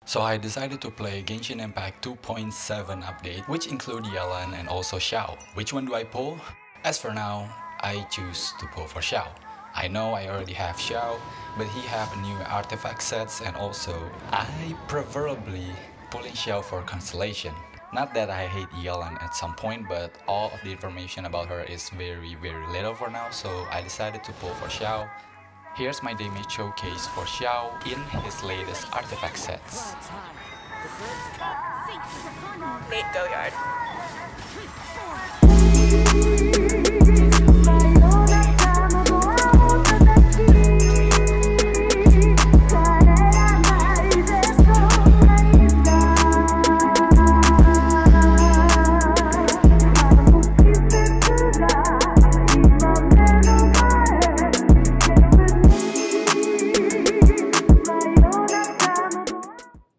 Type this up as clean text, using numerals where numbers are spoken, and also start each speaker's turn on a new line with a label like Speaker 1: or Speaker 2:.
Speaker 1: So I decided to play Genshin Impact 2.7 update, which include Yelan and also Xiao. Which one do I pull? As for now, I choose to pull for Xiao. I know I already have Xiao, but he have new artifact sets, and also I preferably pulling Xiao for Constellation. Not that I hate Yelan at some point, but all of the information about her is very little for now, so I decided to pull for Xiao. Here's my damage showcase for Xiao in his latest artifact sets.
Speaker 2: Nate, go yard.